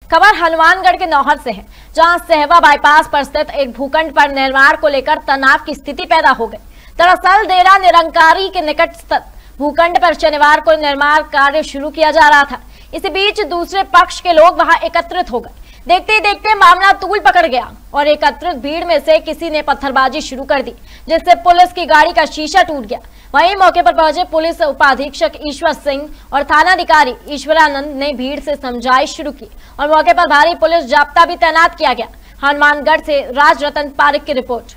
खबर हनुमानगढ़ के नौहर से है, जहां सहवा बाईपास पर स्थित एक भूखंड पर निर्माण को लेकर तनाव की स्थिति पैदा हो गई। दरअसल डेरा निरंकारी के निकट स्थित भूखंड पर शनिवार को निर्माण कार्य शुरू किया जा रहा था। इसी बीच दूसरे पक्ष के लोग वहां एकत्रित हो गए। देखते ही देखते मामला तूल पकड़ गया और एकत्रित भीड़ में से किसी ने पत्थरबाजी शुरू कर दी, जिससे पुलिस की गाड़ी का शीशा टूट गया। वहीं मौके पर पहुंचे पुलिस उपाधीक्षक ईश्वर सिंह और थानाधिकारी ईश्वरानंद ने भीड़ से समझाइश शुरू की और मौके पर भारी पुलिस जाब्ता भी तैनात किया गया। हनुमानगढ़ से राज रतन पारिक की रिपोर्ट।